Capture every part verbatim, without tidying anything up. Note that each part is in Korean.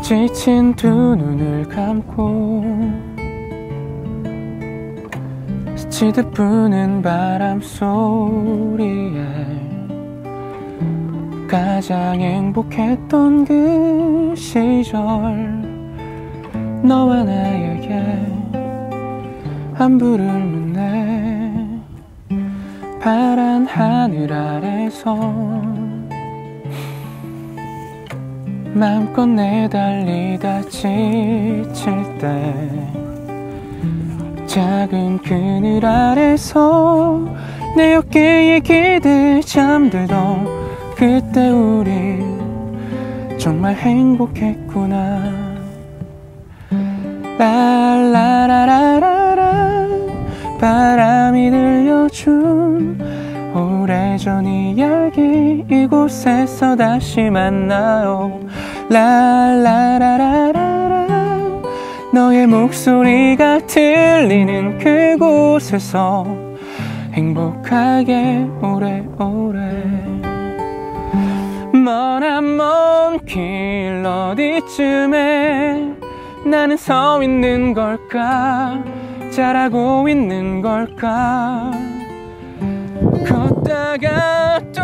지친 두 눈을 감고 스치듯 부는 바람 소리에 가장 행복했던 그 시절, 너와 나에게 안부를 묻네. 파란 하늘 아래서 마음껏 내달리다 지칠 때 작은 그늘 아래서 내 어깨에 기대 잠들던 그때 우리 정말 행복했구나. 라라라라라 바람이 들려준 오래전 이야기, 이곳에서 다시 만나요. 라라라라라 너의 목소리가 들리는 그곳에서 행복하게 오래오래. 머나먼 길 어디쯤에 나는 서 있는 걸까, 잘하고 있는 걸까. 걷다가 또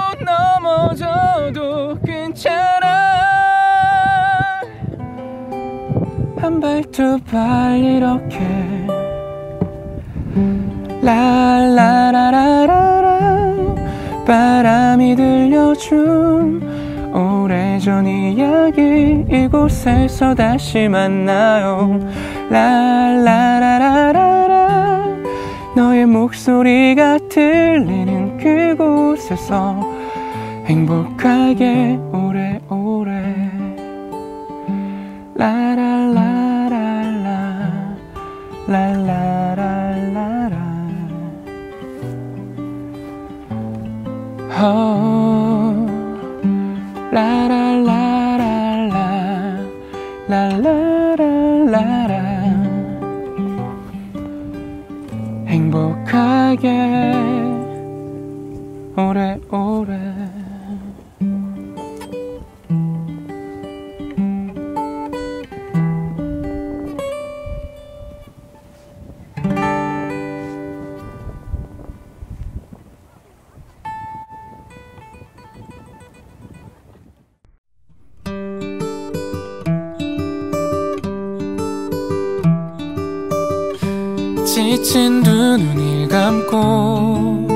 넘어져도 괜찮아. 한 발 두 발 이렇게. 라라라라라 바람이 들려준 오래전 이야기, 이곳에서 다시 만나요. 라라라라라 너의 목소리가 들리는 그곳에서 행복하게 오래오래. 라라라라라 라라라라라 어 라라라라라 라라라라라 행복하게 오래오래. 지친 두 눈을 감고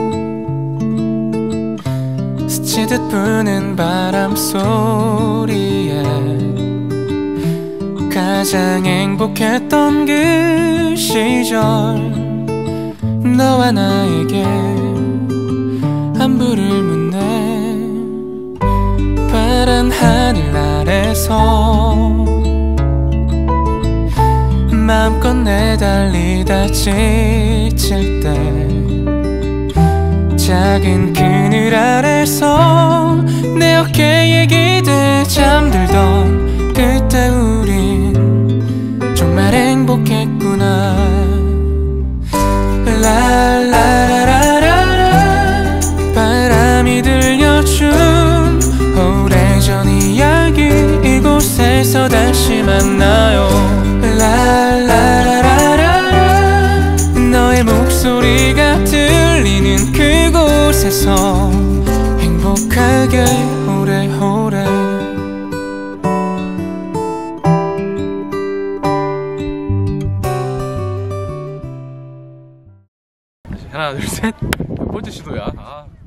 스치듯 부는 바람 소리에 가장 행복했던 그 시절, 너와 나에게 안부를 묻네. 파란 하늘 아래서 마음껏 내달리다 지칠 때 작은 그늘 아래서 내 어깨에 기대 잠들던 그때 우린 정말 행복했구나. 라라라라라 바람이 들려준 오래전 이야기, 이곳에서 다시 만나요. 라라라라라 너의 목소리가 들리는 그곳에서 행복하게 오래오래. 하나 둘 셋. 몇 번째 시도야? 아.